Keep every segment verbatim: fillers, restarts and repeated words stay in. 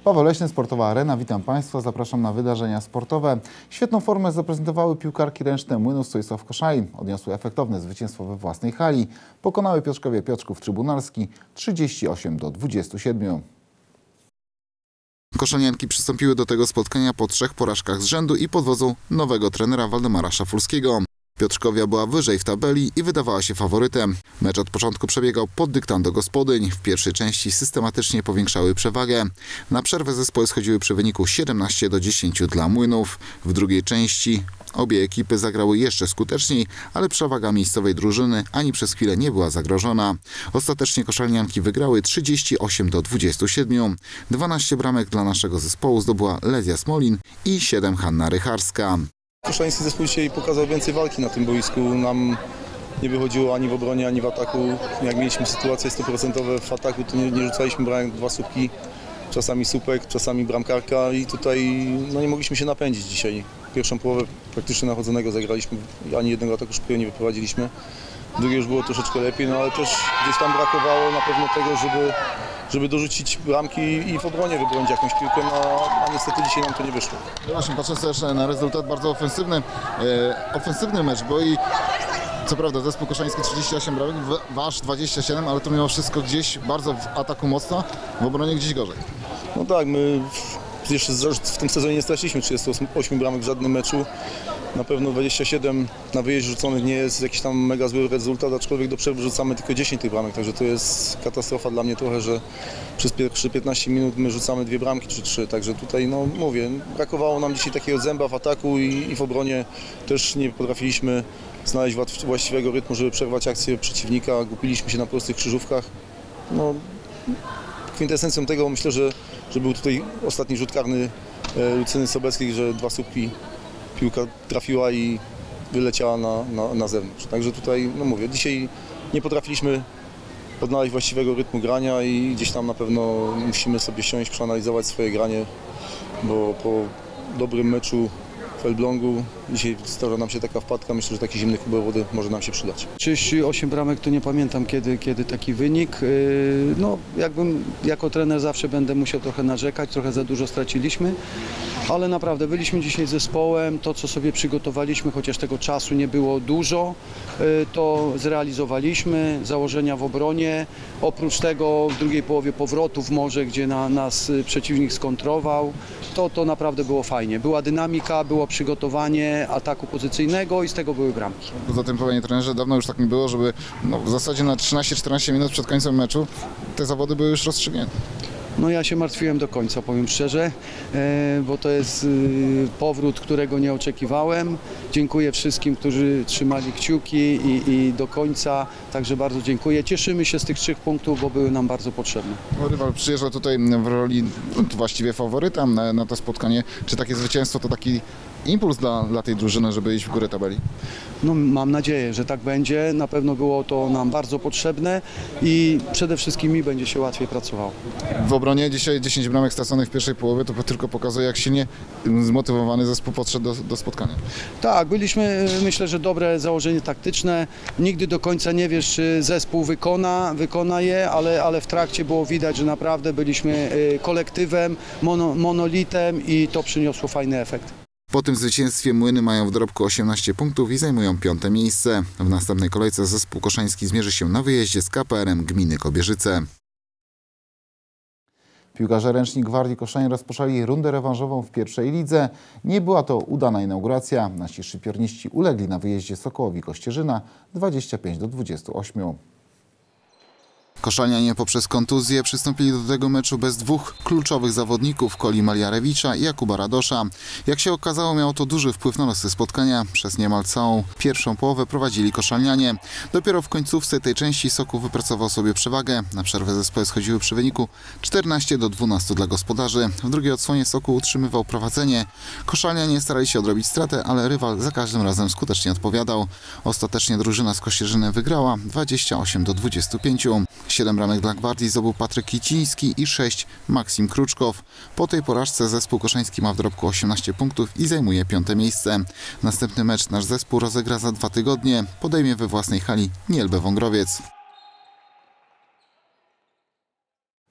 Paweł Leśny, Sportowa Arena. Witam Państwa. Zapraszam na wydarzenia sportowe. Świetną formę zaprezentowały piłkarki ręczne Młynów Stoisław Koszalin. Odniosły efektowne zwycięstwo we własnej hali. Pokonały Piotrkowie Piotrków Trybunalski trzydzieści osiem do dwudziestu siedmiu. Koszalnianki przystąpiły do tego spotkania po trzech porażkach z rzędu i pod wodzą nowego trenera Waldemara Szafulskiego. Piotrkowia była wyżej w tabeli i wydawała się faworytem. Mecz od początku przebiegał pod dyktando gospodyń. W pierwszej części systematycznie powiększały przewagę. Na przerwę zespoły schodziły przy wyniku siedemnaście do dziesięciu dla Młynów. W drugiej części obie ekipy zagrały jeszcze skuteczniej, ale przewaga miejscowej drużyny ani przez chwilę nie była zagrożona. Ostatecznie koszalnianki wygrały trzydzieści osiem do dwudziestu siedmiu. dwanaście bramek dla naszego zespołu zdobyła Lezja Smolin i siedem Hanna Rycharska. Koszaliński zespół dzisiaj pokazał więcej walki na tym boisku. Nam nie wychodziło ani w obronie, ani w ataku. Jak mieliśmy sytuacje stu procent w ataku, to nie, nie rzucaliśmy bramek, dwa słupki, czasami słupek, czasami bramkarka i tutaj no, nie mogliśmy się napędzić dzisiaj. Pierwszą połowę praktycznie nachodzonego zagraliśmy, ani jednego ataku szybkiego nie wyprowadziliśmy. Drugie już było troszeczkę lepiej, no ale też gdzieś tam brakowało na pewno tego, żeby, żeby dorzucić bramki i w obronie wybronić jakąś piłkę, no, a niestety dzisiaj nam to nie wyszło. No właśnie, patrząc też na rezultat, bardzo ofensywny, e, ofensywny mecz, bo i co prawda zespół koszaliński trzydzieści osiem bramek, wasz dwadzieścia siedem, ale to mimo wszystko gdzieś bardzo w ataku mocno, w obronie gdzieś gorzej. No tak, my jeszcze w tym sezonie nie straciliśmy trzydziestu ośmiu bramek w żadnym meczu. Na pewno dwadzieścia siedem na wyjeździe rzuconych nie jest jakiś tam mega zły rezultat, aczkolwiek do przerwy rzucamy tylko dziesięć tych bramek, także to jest katastrofa dla mnie trochę, że przez pierwsze piętnaście minut my rzucamy dwie bramki czy trzy, także tutaj no mówię, brakowało nam dzisiaj takiego zęba w ataku i, i w obronie też nie potrafiliśmy znaleźć właściwego rytmu, żeby przerwać akcję przeciwnika, głupiliśmy się na prostych krzyżówkach. No, kwintesencją tego myślę, że, że był tutaj ostatni rzut karny Lucyny Sobeckiej, że dwa słupki piłka trafiła i wyleciała na, na, na zewnątrz. Także tutaj, no mówię, dzisiaj nie potrafiliśmy odnaleźć właściwego rytmu grania i gdzieś tam na pewno musimy sobie siąść, przeanalizować swoje granie, bo po dobrym meczu w Elblągu dzisiaj zdarza nam się taka wpadka, myślę, że taki zimny kubek wody może nam się przydać. trzydzieści osiem bramek to nie pamiętam kiedy, kiedy taki wynik. No jakbym jako trener zawsze będę musiał trochę narzekać, trochę za dużo straciliśmy, ale naprawdę byliśmy dzisiaj zespołem, to co sobie przygotowaliśmy, chociaż tego czasu nie było dużo, to zrealizowaliśmy, założenia w obronie, oprócz tego w drugiej połowie powrotów może, gdzie na, nas przeciwnik skontrował, to, to naprawdę było fajnie. Była dynamika, było przygotowanie ataku pozycyjnego i z tego były bramki. Poza tym, panie trenerze, dawno już tak nie było, żeby no, w zasadzie na trzynaście czternaście minut przed końcem meczu te zawody były już rozstrzygnięte. No ja się martwiłem do końca, powiem szczerze, bo to jest powrót, którego nie oczekiwałem. Dziękuję wszystkim, którzy trzymali kciuki i, i do końca, także bardzo dziękuję. Cieszymy się z tych trzech punktów, bo były nam bardzo potrzebne. Rywal przyjeżdżał tutaj w roli no, właściwie faworyta na, na to spotkanie. Czy takie zwycięstwo to taki impuls dla, dla tej drużyny, żeby iść w górę tabeli? No, mam nadzieję, że tak będzie. Na pewno było to nam bardzo potrzebne i przede wszystkim mi będzie się łatwiej pracowało. W obronie dzisiaj dziesięć bramek straconych w pierwszej połowie to tylko pokazuje, jak silnie zmotywowany zespół podszedł do, do spotkania. Tak, byliśmy, myślę, że dobre założenie taktyczne. Nigdy do końca nie wiesz, czy zespół wykona, wykona je, ale, ale w trakcie było widać, że naprawdę byliśmy kolektywem, mono, monolitem i to przyniosło fajny efekt. Po tym zwycięstwie Młyny mają w dorobku osiemnaście punktów i zajmują piąte miejsce. W następnej kolejce zespół koszański zmierzy się na wyjeździe z K P R-em gminy Kobierzyce. Piłkarze ręczni Gwardii Koszalin rozpoczęli rundę rewanżową w pierwszej lidze. Nie była to udana inauguracja. Nasi szczypiorniści ulegli na wyjeździe Sokołowi Kościerzyna dwadzieścia pięć do dwudziestu ośmiu. Koszalnianie poprzez kontuzję przystąpili do tego meczu bez dwóch kluczowych zawodników, Koli Maliarewicza i Jakuba Radosza. Jak się okazało, miało to duży wpływ na losy spotkania. Przez niemal całą pierwszą połowę prowadzili koszalnianie. Dopiero w końcówce tej części Sokół wypracował sobie przewagę. Na przerwę zespoły schodziły przy wyniku czternaście do dwunastu dla gospodarzy. W drugiej odsłonie Sokół utrzymywał prowadzenie. Koszalnianie starali się odrobić stratę, ale rywal za każdym razem skutecznie odpowiadał. Ostatecznie drużyna z Kościerzyny wygrała dwadzieścia osiem do dwudziestu pięciu. siedem bramek dla Gwardii zdobył Patryk Kiciński i sześć Maksim Kruczkow. Po tej porażce zespół koszański ma w dorobku osiemnaście punktów i zajmuje piąte miejsce. Następny mecz nasz zespół rozegra za dwa tygodnie. Podejmie we własnej hali Nielbę Wągrowiec.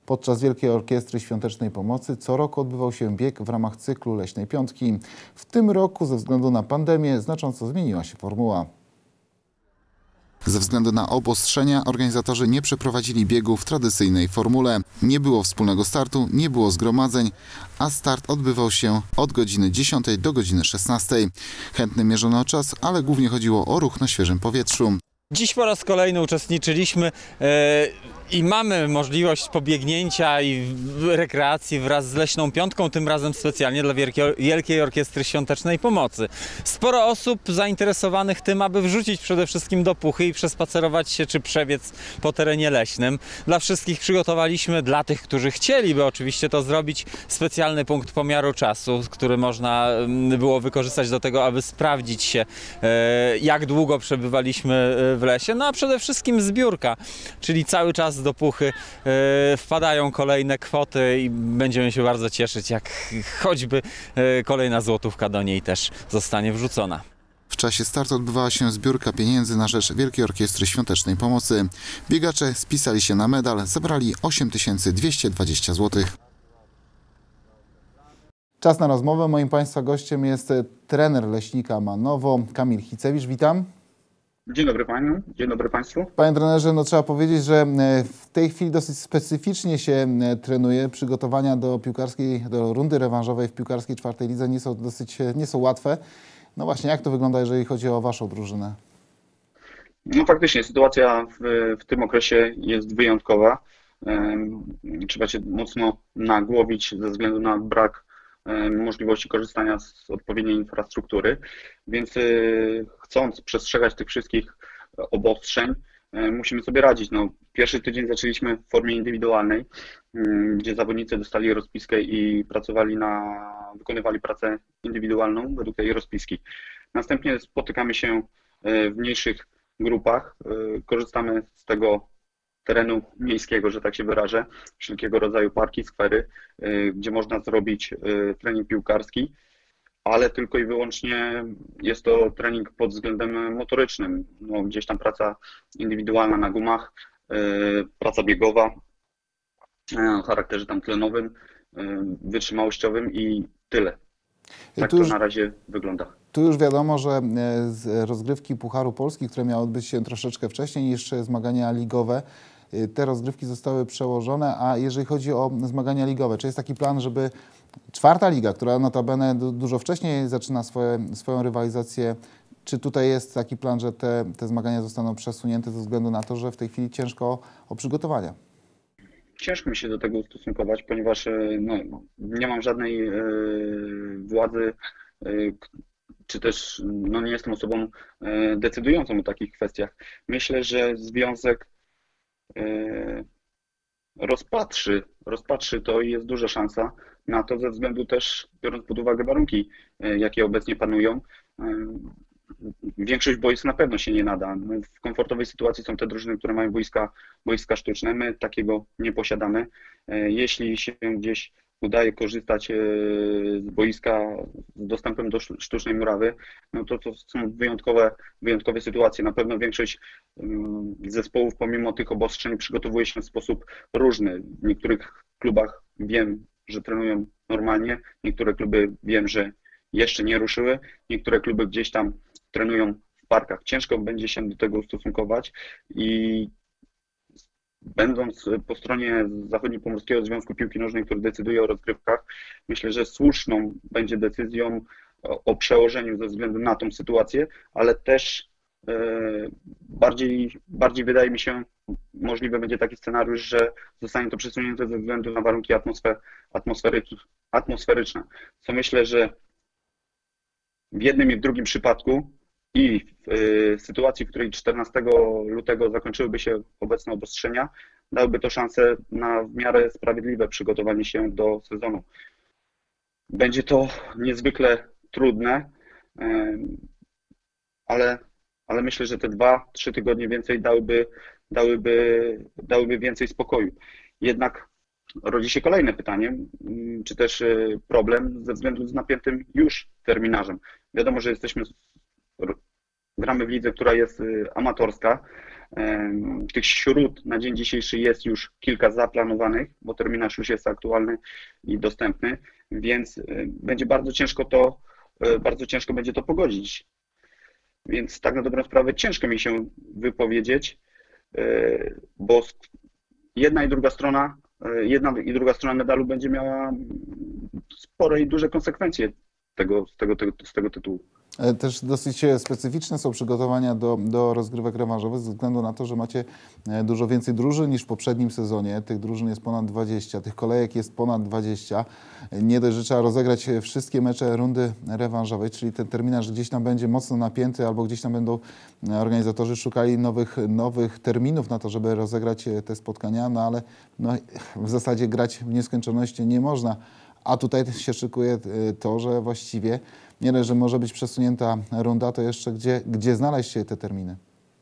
Podczas Wielkiej Orkiestry Świątecznej Pomocy co roku odbywał się bieg w ramach cyklu Leśnej Piątki. W tym roku ze względu na pandemię znacząco zmieniła się formuła. Ze względu na obostrzenia organizatorzy nie przeprowadzili biegu w tradycyjnej formule. Nie było wspólnego startu, nie było zgromadzeń, a start odbywał się od godziny dziesiątej do godziny szesnastej. Chętnym mierzono czas, ale głównie chodziło o ruch na świeżym powietrzu. Dziś po raz kolejny uczestniczyliśmy e, i mamy możliwość pobiegnięcia i rekreacji wraz z Leśną Piątką, tym razem specjalnie dla Wielkiej, Wielkiej Orkiestry Świątecznej Pomocy. Sporo osób zainteresowanych tym, aby wrzucić przede wszystkim do puchy i przespacerować się czy przebiec po terenie leśnym. Dla wszystkich przygotowaliśmy, dla tych, którzy chcieliby oczywiście to zrobić, specjalny punkt pomiaru czasu, który można było wykorzystać do tego, aby sprawdzić się, e, jak długo przebywaliśmy w lesie. No a przede wszystkim zbiórka, czyli cały czas do puchy e, wpadają kolejne kwoty i będziemy się bardzo cieszyć, jak choćby e, kolejna złotówka do niej też zostanie wrzucona. W czasie startu odbywała się zbiórka pieniędzy na rzecz Wielkiej Orkiestry Świątecznej Pomocy. Biegacze spisali się na medal, zebrali osiem tysięcy dwieście dwadzieścia złotych. Czas na rozmowę. Moim Państwa gościem jest trener Leśnika Manowo, Kamil Hicewicz. Witam. Dzień dobry Panu, dzień dobry Państwu. Panie trenerze, no trzeba powiedzieć, że w tej chwili dosyć specyficznie się trenuje. Przygotowania do piłkarskiej, do rundy rewanżowej w piłkarskiej czwartej lidze nie są dosyć, nie są łatwe. No właśnie, jak to wygląda, jeżeli chodzi o Waszą drużynę? No faktycznie, sytuacja w, w tym okresie jest wyjątkowa. Trzeba się mocno nagłowić ze względu na brak możliwości korzystania z odpowiedniej infrastruktury, więc chcąc przestrzegać tych wszystkich obostrzeń, musimy sobie radzić. No, pierwszy tydzień zaczęliśmy w formie indywidualnej, gdzie zawodnicy dostali rozpiskę i pracowali na, wykonywali pracę indywidualną według tej rozpiski. Następnie spotykamy się w mniejszych grupach, korzystamy z tego terenu miejskiego, że tak się wyrażę, wszelkiego rodzaju parki, skwery, gdzie można zrobić trening piłkarski, ale tylko i wyłącznie jest to trening pod względem motorycznym. No, gdzieś tam praca indywidualna na gumach, praca biegowa o charakterze tam tlenowym, wytrzymałościowym i tyle. Tak to już na razie wygląda. Tu już wiadomo, że z rozgrywki Pucharu Polski, które miały odbyć się troszeczkę wcześniej niż zmagania ligowe, te rozgrywki zostały przełożone, a jeżeli chodzi o zmagania ligowe, czy jest taki plan, żeby czwarta liga, która notabene dużo wcześniej zaczyna swoje, swoją rywalizację, czy tutaj jest taki plan, że te, te zmagania zostaną przesunięte ze względu na to, że w tej chwili ciężko o, o przygotowania? Ciężko mi się do tego ustosunkować, ponieważ no, nie mam żadnej yy, władzy, yy, czy też no, nie jestem osobą yy, decydującą o takich kwestiach. Myślę, że związek yy, rozpatrzy, rozpatrzy to i jest duża szansa na to, ze względu też, biorąc pod uwagę warunki, yy, jakie obecnie panują. Yy, Większość boisk na pewno się nie nada. W komfortowej sytuacji są te drużyny, które mają boiska, boiska sztuczne. My takiego nie posiadamy. Jeśli się gdzieś udaje korzystać z boiska z dostępem do sztucznej murawy, no to to są wyjątkowe, wyjątkowe sytuacje. Na pewno większość zespołów pomimo tych obostrzeń przygotowuje się w sposób różny. W niektórych klubach wiem, że trenują normalnie, niektóre kluby wiem, że jeszcze nie ruszyły, niektóre kluby gdzieś tam trenują w parkach. Ciężko będzie się do tego ustosunkować i będąc po stronie Zachodniopomorskiego Związku Piłki Nożnej, który decyduje o rozgrywkach, myślę, że słuszną będzie decyzją o przełożeniu ze względu na tą sytuację, ale też bardziej, bardziej wydaje mi się, możliwy będzie taki scenariusz, że zostanie to przesunięte ze względu na warunki atmosfer, atmosfery, atmosferyczne, co myślę, że w jednym i w drugim przypadku i w sytuacji, w której czternastego lutego zakończyłyby się obecne obostrzenia, dałoby to szansę na w miarę sprawiedliwe przygotowanie się do sezonu. Będzie to niezwykle trudne, ale, ale myślę, że te dwa, trzy tygodnie więcej dałyby, dałyby, dałyby więcej spokoju. Jednak rodzi się kolejne pytanie, czy też problem ze względu z napiętym już terminarzem. Wiadomo, że jesteśmy, gramy w lidze, która jest amatorska, Tych śród na dzień dzisiejszy jest już kilka zaplanowanych, bo terminarz już jest aktualny i dostępny, więc będzie bardzo ciężko to, bardzo ciężko będzie to pogodzić. Więc tak na dobrą sprawę ciężko mi się wypowiedzieć, bo jedna i druga strona, jedna i druga strona medalu będzie miała spore i duże konsekwencje tego, z, tego, tego, z tego tytułu. Też dosyć specyficzne są przygotowania do, do rozgrywek rewanżowych ze względu na to, że macie dużo więcej drużyn niż w poprzednim sezonie. Tych drużyn jest ponad dwadzieścia, tych kolejek jest ponad dwadzieścia. Nie dość, że trzeba rozegrać wszystkie mecze rundy rewanżowej, czyli ten terminarz gdzieś tam będzie mocno napięty albo gdzieś tam będą organizatorzy szukali nowych, nowych terminów na to, żeby rozegrać te spotkania, no ale no, w zasadzie grać w nieskończoność nie można. A tutaj się szykuje to, że właściwie nie dość, że może być przesunięta runda, to jeszcze gdzie, gdzie znaleźć te terminy?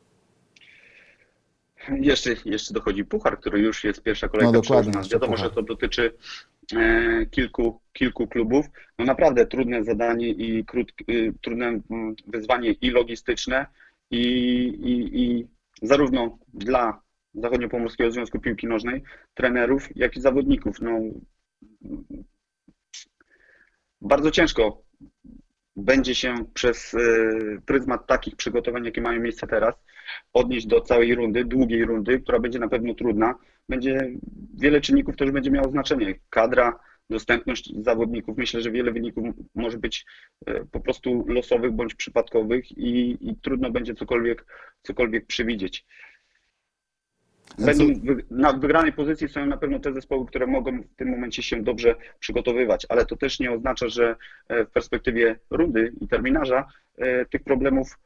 Jeszcze, jeszcze dochodzi puchar, który już jest pierwsza kolejka no, przełożona. Wiadomo, puchar. Że to dotyczy e, kilku, kilku klubów. No naprawdę trudne zadanie i krót, y, trudne wyzwanie i logistyczne i, i, i zarówno dla Zachodniopomorskiego Związku Piłki Nożnej, trenerów, jak i zawodników. No, bardzo ciężko będzie się przez pryzmat takich przygotowań, jakie mają miejsce teraz, odnieść do całej rundy, długiej rundy, która będzie na pewno trudna. Będzie wiele czynników też będzie miało znaczenie. Kadra, dostępność zawodników. Myślę, że wiele wyników może być po prostu losowych bądź przypadkowych i, i trudno będzie cokolwiek, cokolwiek przewidzieć. Będą, na wygranej pozycji są na pewno te zespoły, które mogą w tym momencie się dobrze przygotowywać, ale to też nie oznacza, że w perspektywie rundy i terminarza tych problemów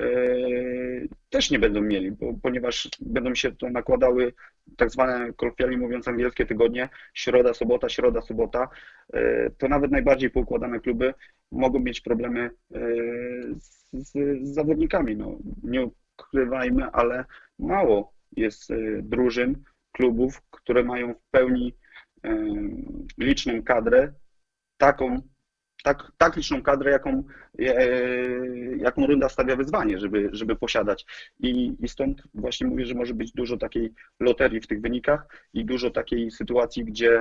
też nie będą mieli, bo, ponieważ będą się to nakładały tak zwane, kolokwialnie mówiąc, angielskie tygodnie, środa, sobota, środa, sobota, to nawet najbardziej poukładane kluby mogą mieć problemy z, z, z zawodnikami. No, nie ukrywajmy, ale mało jest drużyn, klubów, które mają w pełni liczną kadrę, taką, tak, tak liczną kadrę, jaką, jaką runda stawia wyzwanie, żeby, żeby posiadać. I, I stąd właśnie mówię, że może być dużo takiej loterii w tych wynikach i dużo takiej sytuacji, gdzie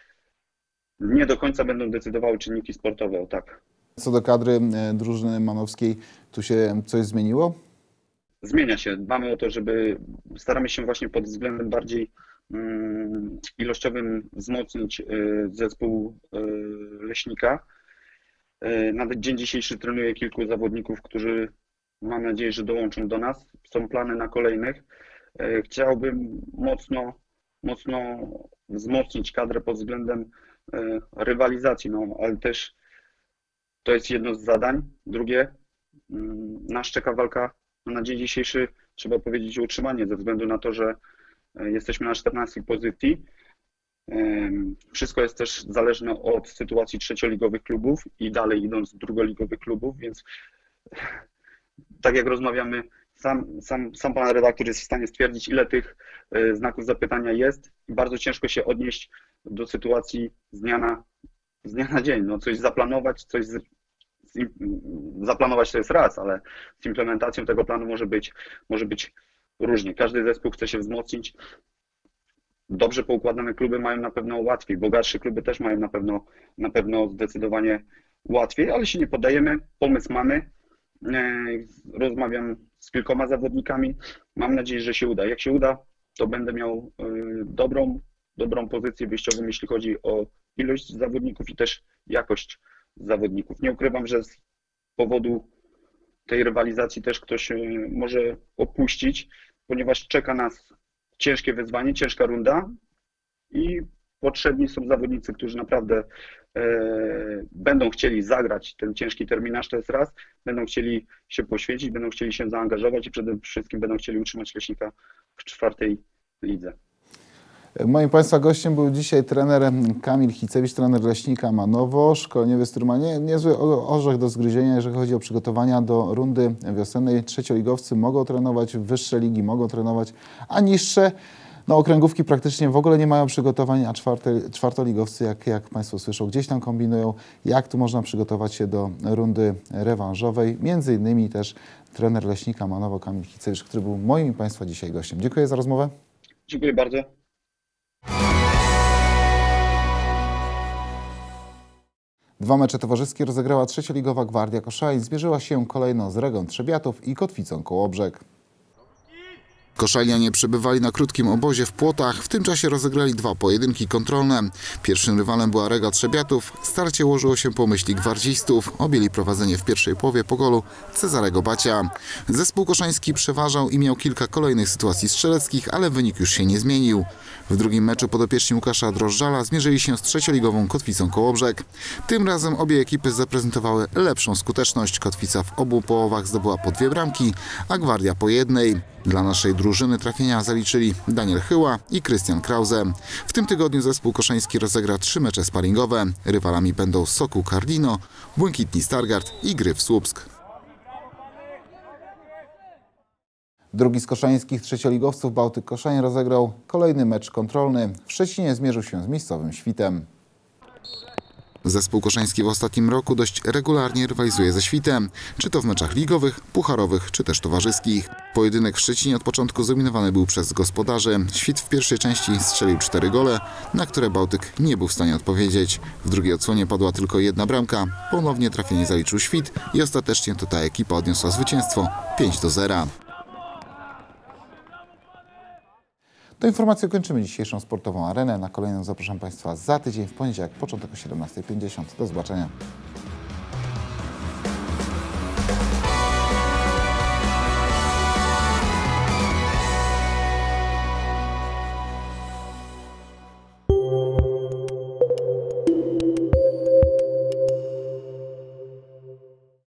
nie do końca będą decydowały czynniki sportowe, o tak. Co do kadry drużyny manowskiej, tu się coś zmieniło? Zmienia się. Dbamy o to, żeby staramy się właśnie pod względem bardziej um, ilościowym wzmocnić y, zespół y, Leśnika. Y, nawet dzień dzisiejszy trenuję kilku zawodników, którzy mam nadzieję, że dołączą do nas. Są plany na kolejnych. Y, chciałbym mocno, mocno wzmocnić kadrę pod względem y, rywalizacji, no, ale też to jest jedno z zadań. Drugie, y, nas czeka walka na dzień dzisiejszy, trzeba powiedzieć, o utrzymanie ze względu na to, że jesteśmy na czternastej pozycji. Wszystko jest też zależne od sytuacji trzecioligowych klubów i dalej idąc drugoligowych klubów, więc tak jak rozmawiamy, sam, sam, sam pan redaktor jest w stanie stwierdzić, ile tych znaków zapytania jest i bardzo ciężko się odnieść do sytuacji z dnia na, z dnia na dzień. No, coś zaplanować, coś z, zaplanować to jest raz, ale z implementacją tego planu może być, może być różnie. Każdy zespół chce się wzmocnić. Dobrze poukładane kluby mają na pewno łatwiej, bogatsze kluby też mają na pewno, na pewno zdecydowanie łatwiej, ale się nie poddajemy. Pomysł mamy. Rozmawiam z kilkoma zawodnikami. Mam nadzieję, że się uda. Jak się uda, to będę miał dobrą, dobrą pozycję wyjściową, jeśli chodzi o ilość zawodników i też jakość zawodników. Nie ukrywam, że z powodu tej rywalizacji też ktoś może opuścić, ponieważ czeka nas ciężkie wyzwanie, ciężka runda i potrzebni są zawodnicy, którzy naprawdę e, będą chcieli zagrać ten ciężki terminarz, to jest raz, będą chcieli się poświęcić, będą chcieli się zaangażować i przede wszystkim będą chcieli utrzymać Leśnika w czwartej lidze. Moim Państwa gościem był dzisiaj trener Kamil Hicewicz, trener Leśnika Manowo, szkoleniowiec, który ma nie, niezły orzech do zgryzienia, jeżeli chodzi o przygotowania do rundy wiosennej. Trzecioligowcy mogą trenować, wyższe ligi mogą trenować, a niższe No, okręgówki praktycznie w ogóle nie mają przygotowań, a czwarte, czwartoligowcy, jak, jak Państwo słyszą, gdzieś tam kombinują, jak tu można przygotować się do rundy rewanżowej. Między innymi też trener Leśnika Manowo, Kamil Kicewicz, który był moim i Państwa dzisiaj gościem. Dziękuję za rozmowę. Dziękuję bardzo. Dwa mecze towarzyskie rozegrała trzecioligowa Gwardia Koszalin. Zmierzyła się kolejno z Regą Trzebiatów i Kotwicą Kołobrzeg. Koszalianie przebywali na krótkim obozie w Płotach, w tym czasie rozegrali dwa pojedynki kontrolne. Pierwszym rywalem była Rega Trzebiatów. Starcie ułożyło się po myśli gwardzistów. Objęli prowadzenie w pierwszej połowie po golu Cezarego Bacia. Zespół koszański przeważał i miał kilka kolejnych sytuacji strzeleckich, ale wynik już się nie zmienił. W drugim meczu podopieczni Łukasza Drożdżala zmierzyli się z trzecioligową Kotwicą Kołobrzeg. Tym razem obie ekipy zaprezentowały lepszą skuteczność. Kotwica w obu połowach zdobyła po dwie bramki, a Gwardia po jednej. Dla naszej drużyny trafienia zaliczyli Daniel Chyła i Krystian Krause. W tym tygodniu zespół koszański rozegra trzy mecze sparingowe. Rywalami będą Sokół Kardino, Błękitni Stargard i Gryf Słupsk. Drugi z koszańskich trzecioligowców, Bałtyk Koszalin, rozegrał kolejny mecz kontrolny. W Szczecinie zmierzył się z miejscowym Świtem. Zespół koszański w ostatnim roku dość regularnie rywalizuje ze Świtem, czy to w meczach ligowych, pucharowych, czy też towarzyskich. Pojedynek w Szczecinie od początku zdominowany był przez gospodarzy. Świt w pierwszej części strzelił cztery gole, na które Bałtyk nie był w stanie odpowiedzieć. W drugiej odsłonie padła tylko jedna bramka. Ponownie trafienie zaliczył Świt i ostatecznie to ta ekipa odniosła zwycięstwo pięć do zera. Do informacji kończymy dzisiejszą sportową arenę. Na kolejną zapraszam Państwa za tydzień w poniedziałek, początek o siedemnastej pięćdziesiąt. Do zobaczenia.